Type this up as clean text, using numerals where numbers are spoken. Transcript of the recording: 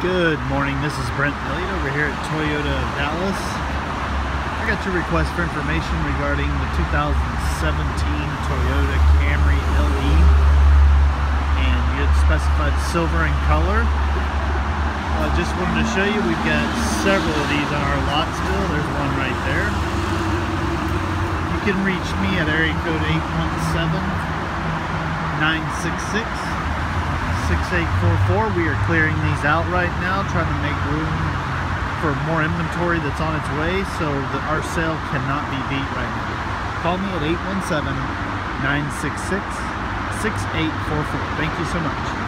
Good morning, this is Brent Elliott over here at Toyota Dallas. I got your request for information regarding the 2017 Toyota Camry LE, and you had specified silver in color. I just wanted to show you, we've got several of these on our lot still. There's one right there. You can reach me at area code 817-966-6844. We are clearing these out right now, trying to make room for more inventory that's on its way, so that our sale cannot be beat right now. Call me at 817-966-6844. Thank you so much.